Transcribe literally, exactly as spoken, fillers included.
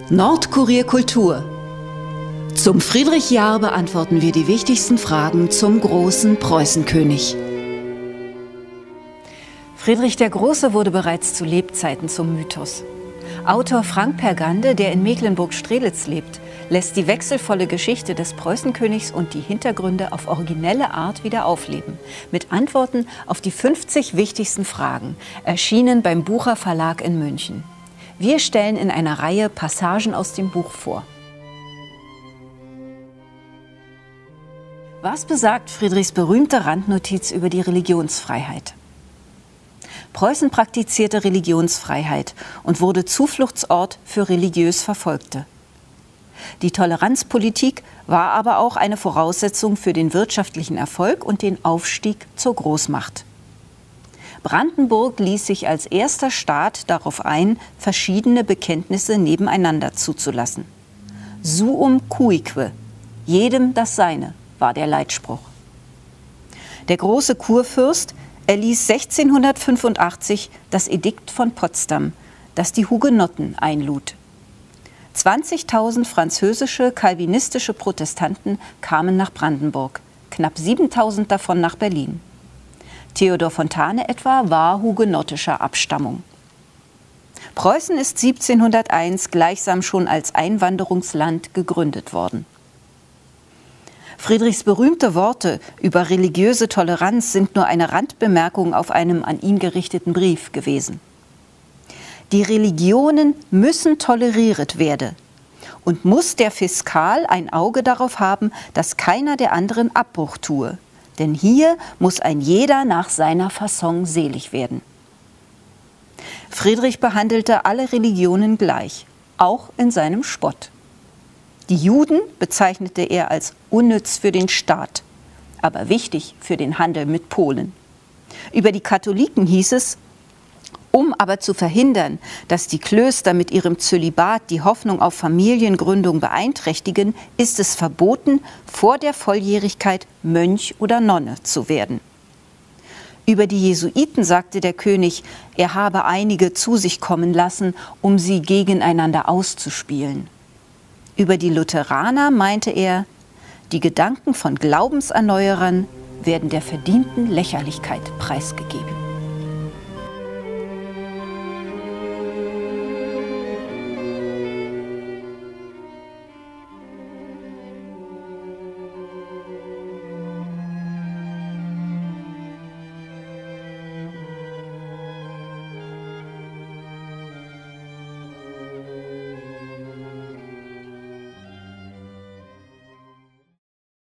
Nordkurier Kultur. Zum Friedrich-Jahr beantworten wir die wichtigsten Fragen zum großen Preußenkönig. Friedrich der Große wurde bereits zu Lebzeiten zum Mythos. Autor Frank Pergande, der in Mecklenburg-Strelitz lebt, lässt die wechselvolle Geschichte des Preußenkönigs und die Hintergründe auf originelle Art wieder aufleben. Mit Antworten auf die fünfzig wichtigsten Fragen, erschienen beim Bucher Verlag in München. Wir stellen in einer Reihe Passagen aus dem Buch vor. Was besagt Friedrichs berühmte Randnotiz über die Religionsfreiheit? Preußen praktizierte Religionsfreiheit und wurde Zufluchtsort für religiös Verfolgte. Die Toleranzpolitik war aber auch eine Voraussetzung für den wirtschaftlichen Erfolg und den Aufstieg zur Großmacht. Brandenburg ließ sich als erster Staat darauf ein, verschiedene Bekenntnisse nebeneinander zuzulassen. Suum cuique, jedem das Seine, war der Leitspruch. Der große Kurfürst erließ sechzehnhundertfünfundachtzig das Edikt von Potsdam, das die Hugenotten einlud. zwanzigtausend französische calvinistische Protestanten kamen nach Brandenburg, knapp siebentausend davon nach Berlin. Theodor Fontane etwa war hugenottischer Abstammung. Preußen ist siebzehnhunderteins gleichsam schon als Einwanderungsland gegründet worden. Friedrichs berühmte Worte über religiöse Toleranz sind nur eine Randbemerkung auf einem an ihn gerichteten Brief gewesen. Die Religionen müssen toleriert werden und muss der Fiskal ein Auge darauf haben, dass keiner der anderen Abbruch tue. Denn hier muss ein jeder nach seiner Fasson selig werden. Friedrich behandelte alle Religionen gleich, auch in seinem Spott. Die Juden bezeichnete er als unnütz für den Staat, aber wichtig für den Handel mit Polen. Über die Katholiken hieß es: Um aber zu verhindern, dass die Klöster mit ihrem Zölibat die Hoffnung auf Familiengründung beeinträchtigen, ist es verboten, vor der Volljährigkeit Mönch oder Nonne zu werden. Über die Jesuiten sagte der König, er habe einige zu sich kommen lassen, um sie gegeneinander auszuspielen. Über die Lutheraner meinte er, die Gedanken von Glaubenserneuerern werden der verdienten Lächerlichkeit preisgegeben.